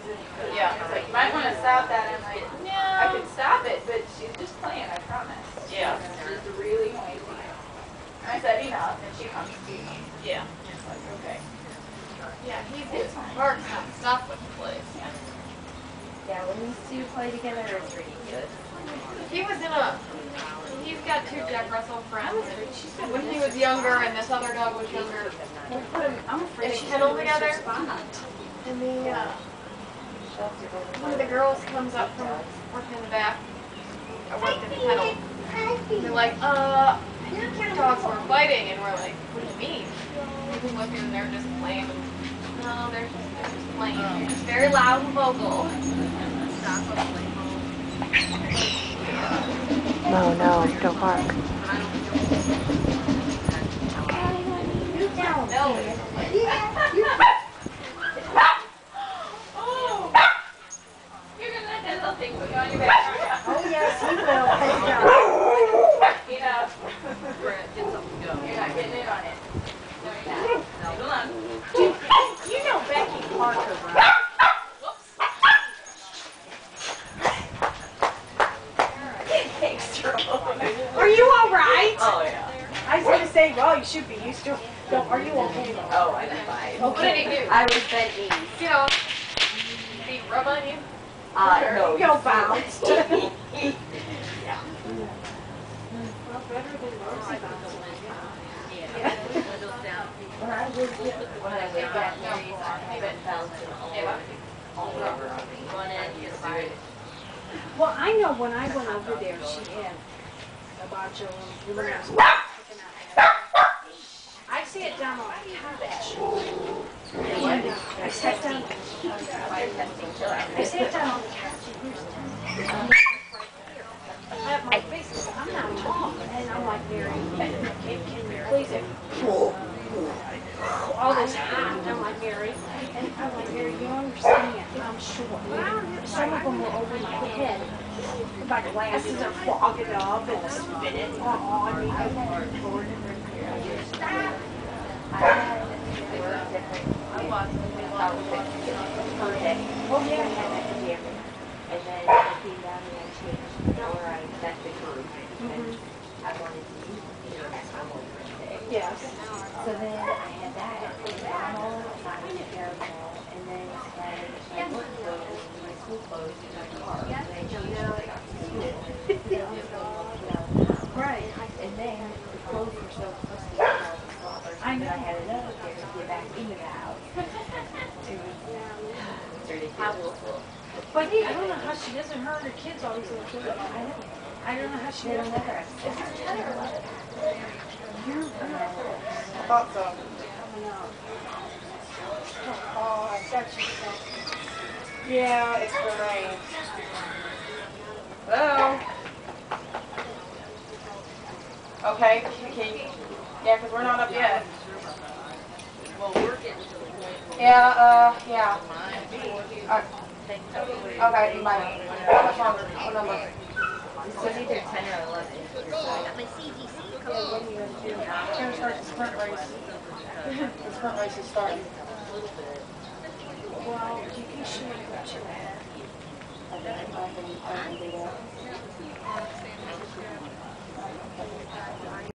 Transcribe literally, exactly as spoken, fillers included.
Yeah. It's like, you might want to stop that. I'm like, yeah. I can stop it, but she's just playing, I promise. Yeah. She's really noisy. And I said enough, and she comes to me. Yeah. It's like, okay. Yeah, he gets barks and stuff with the place. Yeah. Yeah, when these two play together, it's ridiculous. He was in a, he's got two Jack Russell friends, and when he was younger and this other dog was younger, we put them in a kennel together, and the, uh, one of the girls comes up from working in the back, I worked in the kennel, and they're like, uh, I think your dogs were fighting, and we're like, what do you mean? We look and they're just playing. No, they're just, they're just playing. They're just very loud and vocal. No, no, don't bark. You down. No. Oh. You're going to let that little thing put you on your back. Oh, yes, he will. You know. You're not getting in on it. No, you're not. No, hold on. You know Becky Parker, right? Are you all right? Oh, yeah. I was going to say, well, you should be used to it. No, are you okay? Oh, I'm fine. What did he do? I was begging. You know, did he rub on you? Uh, no. You bounced. Yeah. Well, better than Rosie bouncing. When I was when I lived at Mary's, I haven't bouncing all over on me. One end, the side. Well, I know when I went over there, she had a bunch of them. When I was picking out. I see it down on my couch. And I sat down. I sat down on the couch and here's ten. I have my face because I'm not tall. And I'm like, Mary, can, can you please it? All this hot. And I'm like, Mary. And I'm like, Mary, you understand. I'm short. Some of them were over my head. My glasses are fogging up and spinning on me. I had four different pairs. I had four different outfits per day. Oh, yeah. I had that pajamas. And then I came down and I changed or I set the group. And I wanted to use the normal day. Yes. So then I had that. Normal, not terrible. And then I had my work clothes, my school clothes, and my car. And then you know, I got right. And then the clothes were so crusty. I know. I had another pair to get back into the house. But I don't know how she doesn't. Her and her kids always look good. I know. I don't know how she does that. Is it ten or eleven? I thought so. Oh, I thought you said. Yeah, it's the rain. Hello? Okay, okay. Yeah, because we're not up yet. Well, we're getting to the point. Yeah, uh, yeah. Uh, okay, bye. What's wrong? What number? It says either ten or eleven. I got my C G C code. Yeah, what are you going to do? I'm going to start the sprint race. The sprint race is starting. Well, you can show me what you have. I can, I can do that.